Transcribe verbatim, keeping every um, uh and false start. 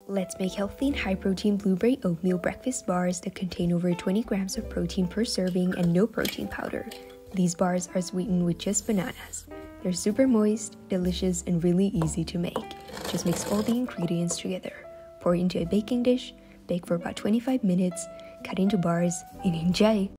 Let's make healthy and high-protein blueberry oatmeal breakfast bars that contain over twenty grams of protein per serving and no protein powder. These bars are sweetened with just bananas. They're super moist, delicious, and really easy to make. Just mix all the ingredients together. Pour into a baking dish, bake for about twenty-five minutes, cut into bars, and enjoy!